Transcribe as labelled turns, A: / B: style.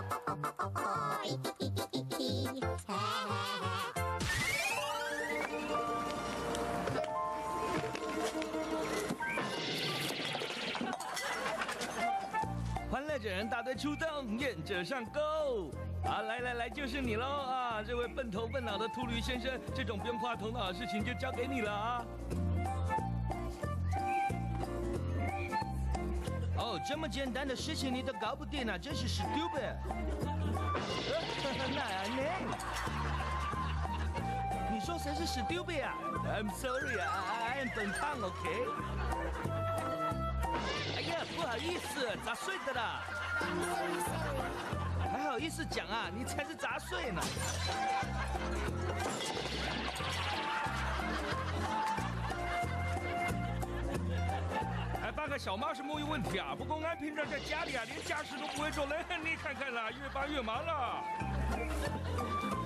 A: 欢乐整人大队出动，愿者上钩！好，来，就是你喽啊！这位笨头笨脑的秃驴先生，这种不用花头脑的事情就交给你了啊！哦，这么简单的事情你都搞不定啊，真是 stupid！ 那你说谁是 stupid 啊 ？I'm sorry 啊，I am 笨胖 ，OK？ 哎呀，不好意思，砸碎的啦！还好意思讲啊，你才是砸碎呢！哎，八个小妈是没有问题啊，不过俺平常在家里啊，连家事都不会做嘞，你看看啦，越帮越忙了。